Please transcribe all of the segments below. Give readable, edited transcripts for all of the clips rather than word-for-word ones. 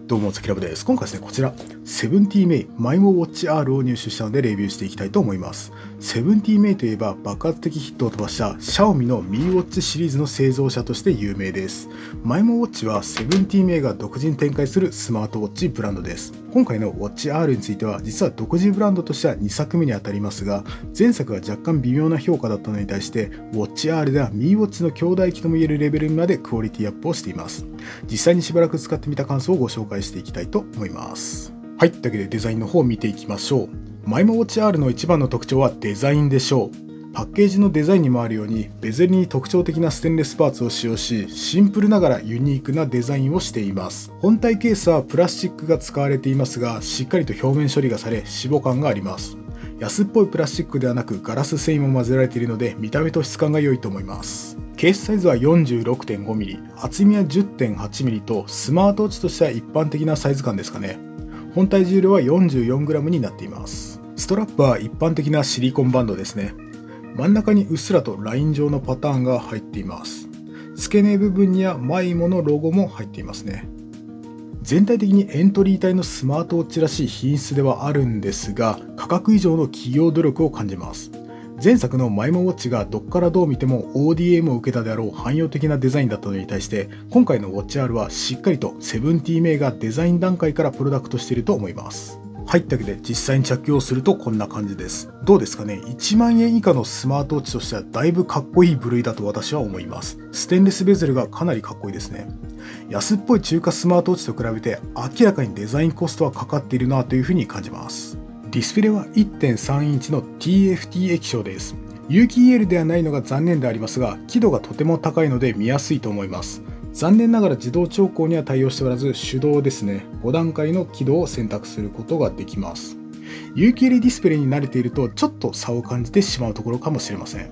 どうも、ザキラブです。今回ですね、こちら、セブンティーメイマイモウォッチ R を入手したのでレビューしていきたいと思います。セブンティーメイといえば爆発的ヒットを飛ばしたシャオミのミーウォッチシリーズの製造者として有名です。マイモウォッチはセブンティーメイが独自に展開するスマートウォッチブランドです。今回のウォッチ R については実は独自ブランドとしては2作目にあたりますが、前作が若干微妙な評価だったのに対して、ウォッチ R ではミーウォッチの兄弟機ともいえるレベルまでクオリティアップをしています。実際にしばらく使ってみた感想をご紹介していきたいと思います。はい、というわけでデザインの方を見ていきましょう。マイモウォッチ R の一番の特徴はデザインでしょう。パッケージのデザインにもあるようにベゼルに特徴的なステンレスパーツを使用し、シンプルながらユニークなデザインをしています。本体ケースはプラスチックが使われていますが、しっかりと表面処理がされ脂肪感があります。安っぽいプラスチックではなくガラス繊維も混ぜられているので見た目と質感が良いと思います。ケースサイズは 46.5mm、厚みは 10.8mm とスマートウォッチとしては一般的なサイズ感ですかね。本体重量は 44g になっています。ストラップは一般的なシリコンバンドですね。真ん中にうっすらとライン状のパターンが入っています。付け根部分にはマイモのロゴも入っていますね。全体的にエントリー帯のスマートウォッチらしい品質ではあるんですが、価格以上の企業努力を感じます。前作のマイモウォッチがどっからどう見ても ODM を受けたであろう汎用的なデザインだったのに対して、今回のウォッチ R はしっかりとセブンティーメイがデザイン段階からプロダクトしていると思います。はい、というわけで実際に着用するとこんな感じです。どうですかね。1万円以下のスマートウォッチとしてはだいぶかっこいい部類だと私は思います。ステンレスベゼルがかなりかっこいいですね。安っぽい中華スマートウォッチと比べて明らかにデザインコストはかかっているなというふうに感じます。ディスプレイは 1.3 インチの TFT 液晶です。有機 EL ではないのが残念でありますが、輝度がとても高いので見やすいと思います。残念ながら自動調光には対応しておらず、手動ですね。5段階の輝度を選択することができます。有機 EL ディスプレイに慣れているとちょっと差を感じてしまうところかもしれません。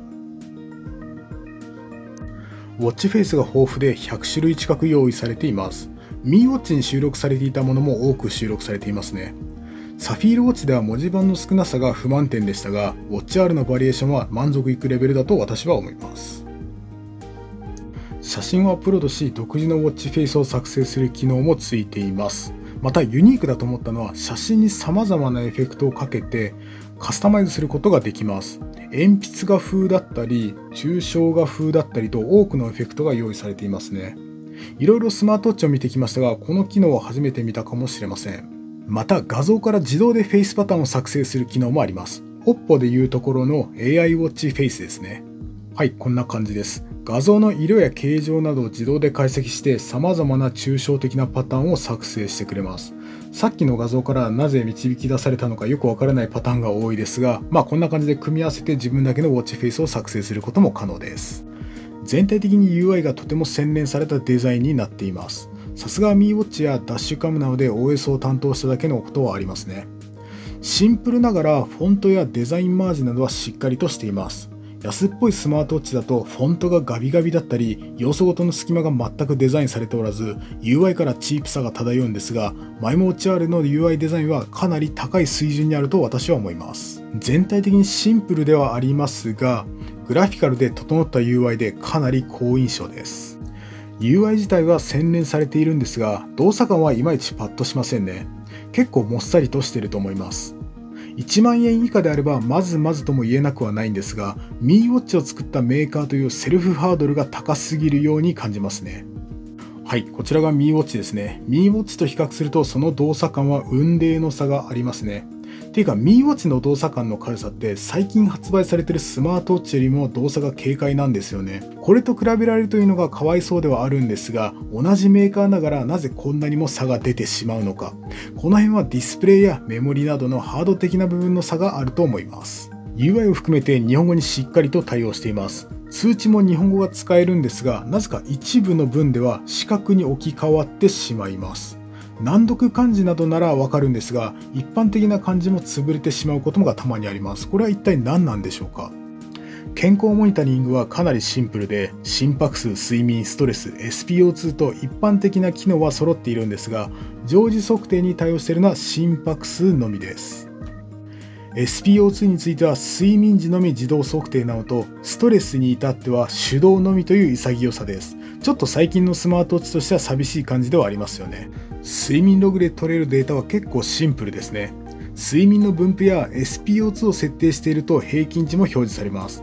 ウォッチフェイスが豊富で100種類近く用意されています。ミーウォッチに収録されていたものも多く収録されていますね。サフィールウォッチでは文字盤の少なさが不満点でしたが、ウォッチ R のバリエーションは満足いくレベルだと私は思います。写真はプロとし独自のウォッチフェイスを作成する機能もついています。またユニークだと思ったのは写真に様々なエフェクトをかけてカスタマイズすることができます。鉛筆画風だったり抽象画風だったりと多くのエフェクトが用意されていますね。いろいろスマートウォッチを見てきましたが、この機能は初めて見たかもしれません。また画像から自動でフェイスパターンを作成する機能もあります。Oppo でいうところの AI ウォッチフェイスですね。はい、こんな感じです。画像の色や形状などを自動で解析して様々な抽象的なパターンを作成してくれます。さっきの画像からなぜ導き出されたのかよくわからないパターンが多いですが、こんな感じで組み合わせて自分だけのウォッチフェイスを作成することも可能です。全体的に UI がとても洗練されたデザインになっています。さすがミーウォッチやダッシュカムなので OS を担当しただけのことはありますね。シンプルながらフォントやデザインマージなどはしっかりとしています。安っぽいスマートウォッチだとフォントがガビガビだったり要素ごとの隙間が全くデザインされておらず UI からチープさが漂うんですが、マイモウォッチ R の UI デザインはかなり高い水準にあると私は思います。全体的にシンプルではありますが、グラフィカルで整った UI でかなり好印象です。UI 自体は洗練されているんですが、動作感はいまいちパッとしませんね。結構もっさりとしていると思います。1万円以下であればまずまずとも言えなくはないんですが、ミーウォッチを作ったメーカーというセルフハードルが高すぎるように感じますね。はい、こちらがミーウォッチですね。ミーウォッチと比較するとその動作感は雲泥の差がありますね。ていうかミーウォッチの動作感の軽さって最近発売されているスマートウォッチよりも動作が軽快なんですよね。これと比べられるというのがかわいそうではあるんですが、同じメーカーながらなぜこんなにも差が出てしまうのか。この辺はディスプレイやメモリなどのハード的な部分の差があると思います。UI を含めて日本語にしっかりと対応しています。通知も日本語が使えるんですが、なぜか一部の文では四角に置き換わってしまいます。難読漢字などならわかるんですが、一般的な漢字も潰れてしまうことがたまにあります。これは一体何なんでしょうか。健康モニタリングはかなりシンプルで、心拍数、睡眠、ストレス、SPO2 と一般的な機能は揃っているんですが、常時測定に対応しているのは心拍数のみです。SPO2 については睡眠時のみ自動測定なのと、ストレスに至っては手動のみという潔さです。 ちょっと最近のスマートウォッチとしては寂しい感じではありますよね。睡眠ログで取れるデータは結構シンプルですね。睡眠の分布や SPO2 を設定していると平均値も表示されます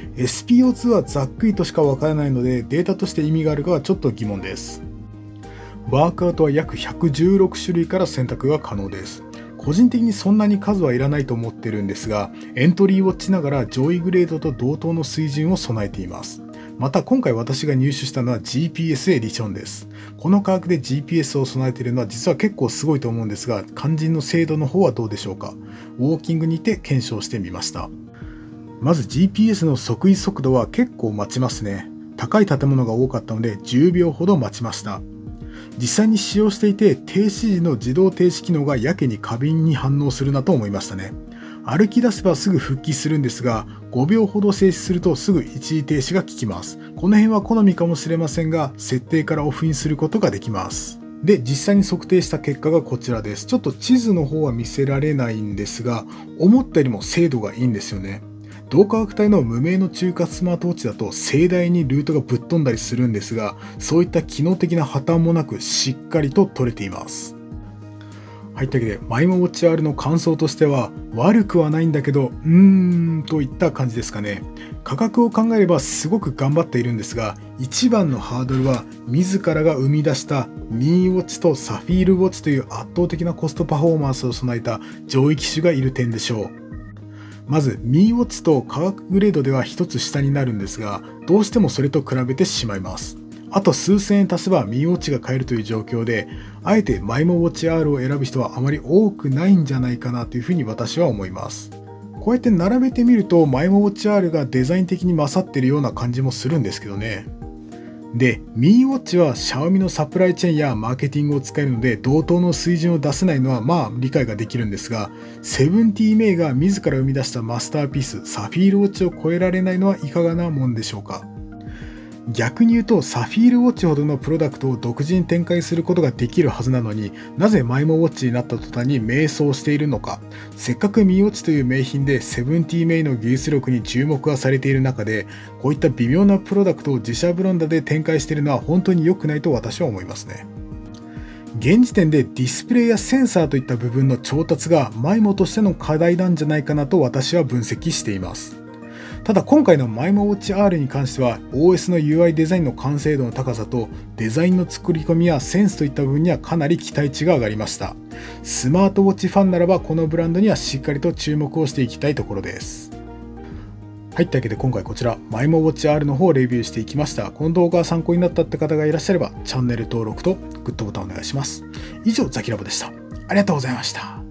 。SPO2 はざっくりとしかわからないのでデータとして意味があるかはちょっと疑問です。ワークアウトは約116種類から選択が可能です。個人的にそんなに数はいらないと思ってるんですが、エントリーウォッチながら上位グレードと同等の水準を備えています。また今回私が入手したのは GPS エディションです。この価格で GPS を備えているのは実は結構すごいと思うんですが、肝心の精度の方はどうでしょうか。ウォーキングにて検証してみました。まず GPS の測位速度は結構待ちますね。高い建物が多かったので10秒ほど待ちました。実際に使用していて停止時の自動停止機能がやけに過敏に反応するなと思いましたね。歩き出せばすぐ復帰するんですが、5秒ほど静止するとすぐ一時停止が効きます。この辺は好みかもしれませんが、設定からオフにすることができます。で、実際に測定した結果がこちらです。ちょっと地図の方は見せられないんですが、思ったよりも精度がいいんですよね。同価格帯の無名の中華スマートウォッチだと盛大にルートがぶっ飛んだりするんですが、そういった機能的な破綻もなくしっかりと取れています。はい、というわけで、マイモウォッチ R の感想としては、悪くはないんだけど、といった感じですかね。価格を考えればすごく頑張っているんですが、一番のハードルは、自らが生み出したミーウォッチとサフィールウォッチという圧倒的なコストパフォーマンスを備えた上位機種がいる点でしょう。まず、ミーウォッチと価格グレードでは一つ下になるんですが、どうしてもそれと比べてしまいます。あと数千円足せばミーウォッチが買えるという状況で、あえてマイモウォッチ R を選ぶ人はあまり多くないんじゃないかなというふうに私は思います。こうやって並べてみるとマイモウォッチ R がデザイン的に勝っているような感じもするんですけどね。で、ミーウォッチはシャオミのサプライチェーンやマーケティングを使えるので同等の水準を出せないのは理解ができるんですが、セブンティメイが自ら生み出したマスターピースサフィールウォッチを超えられないのはいかがなもんでしょうか。逆に言うとサフィールウォッチほどのプロダクトを独自に展開することができるはずなのに、なぜマイモウォッチになった途端に迷走しているのか。せっかくミーウォッチという名品でセブンティメイの技術力に注目がされている中で、こういった微妙なプロダクトを自社ブランドで展開しているのは本当に良くないと私は思いますね。現時点でディスプレイやセンサーといった部分の調達がマイモとしての課題なんじゃないかなと私は分析しています。ただ今回のマイモウォッチ R に関しては OS の UI デザインの完成度の高さとデザインの作り込みやセンスといった部分にはかなり期待値が上がりました。スマートウォッチファンならばこのブランドにはしっかりと注目をしていきたいところです。はい、というわけで今回こちらマイモウォッチ R の方をレビューしていきました。この動画が参考になったって方がいらっしゃればチャンネル登録とグッドボタンお願いします。以上ザキラボでした。ありがとうございました。